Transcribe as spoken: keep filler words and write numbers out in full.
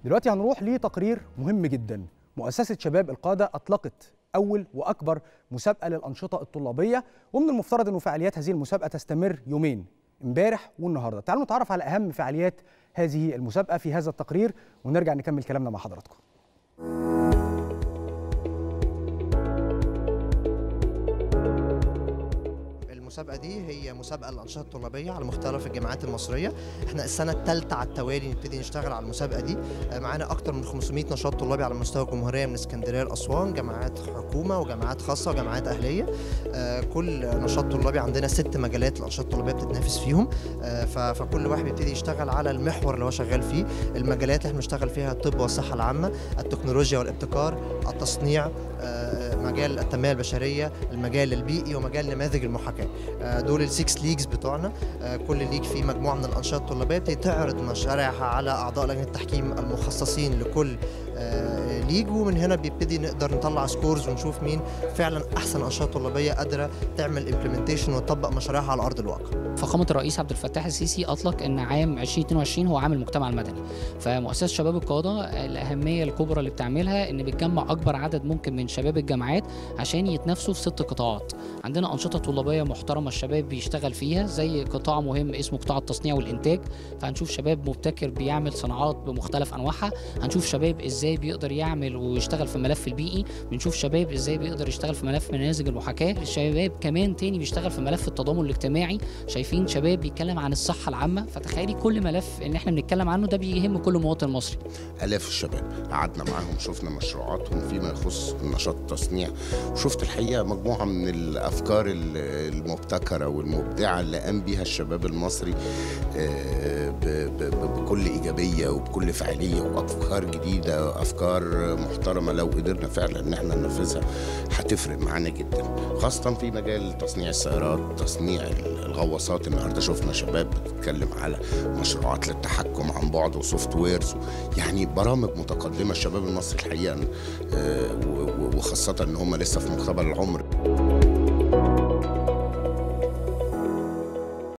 دلوقتي هنروح لتقرير مهم جدا. مؤسسة شباب القادة أطلقت أول وأكبر مسابقة للأنشطة الطلابية، ومن المفترض أن فعاليات هذه المسابقة تستمر يومين، امبارح والنهارده. تعالوا نتعرف على أهم فعاليات هذه المسابقة في هذا التقرير ونرجع نكمل كلامنا مع حضراتكم. المسابقة دي هي مسابقة للأنشطة الطلابية على مختلف الجامعات المصرية. احنا السنة الثالثة على التوالي نبتدي نشتغل على المسابقة دي. معانا أكتر من خمسمائة نشاط طلابي على مستوى الجمهورية، من اسكندرية لأسوان، جامعات حكومة وجامعات خاصة وجامعات أهلية. كل نشاط طلابي عندنا ست مجالات الأنشطة الطلابية بتتنافس فيهم، فكل واحد بيبتدي يشتغل على المحور اللي هو شغال فيه. المجالات اللي احنا بنشتغل فيها الطب والصحة العامة، التكنولوجيا والابتكار، التصنيع، مجال التنمية البشرية، المجال البيئي، ومجال نماذج المحاكاة. دول السكس ليجز بتوعنا. كل ليج فيه مجموعة من الأنشطة الطلابية بتعرض مشاريعها على أعضاء لجنة التحكيم المخصصين لكل ليج، ومن هنا بيبتدي نقدر نطلع سكورز ونشوف مين فعلا أحسن أنشطة طلابية قادرة تعمل امبلمنتيشن وتطبق مشاريعها على أرض الواقع. فخامة الرئيس عبد الفتاح السيسي أطلق أن عام ألفين واثنين وعشرين هو عام المجتمع المدني، فمؤسسة شباب القادة الأهمية الكبرى اللي بتعملها إن بتجمع أكبر عدد ممكن من شباب الجامعات عشان يتنافسوا في ست قطاعات. عندنا أنشطة طلابية محترمة الشباب بيشتغل فيها، زي قطاع مهم اسمه قطاع التصنيع والإنتاج، فهنشوف شباب مبتكر بيعمل صناعات بمختلف أنواعها. هنشوف شباب إزاي بيقدر يعمل ويشتغل في الملف البيئي. بنشوف شباب إزاي بيقدر يشتغل في ملف نماذج المحاكاة. الشباب كمان تاني بيشتغل في ملف التضامن الاجتماعي. شايفين شباب بيتكلم عن الصحة العامة، فتخيلي كل ملف ان احنا بنتكلم عنه ده بيهم كل مواطن مصري. آلاف الشباب قعدنا معاهم، شفنا مشروعاتهم فيما يخص نشاط التصنيع، وشفت الحقيقة مجموعة من الأفكار المبتكرة والمبدعة اللي قام بيها الشباب المصري بكل إيجابية وبكل فعالية، وأفكار جديدة وأفكار محترمة لو قدرنا فعلا ان احنا ننفذها هتفرق معانا جدا، خاصة في مجال تصنيع السيارات، تصنيع الغواصات. النهارده شفنا شباب بتتكلم على مشروعات للتحكم عن بعد وسوفت ويرز، يعني برامج متقدمة. الشباب المصري الحقيقة وخاصة ان هم لسه في مقتبل العمر.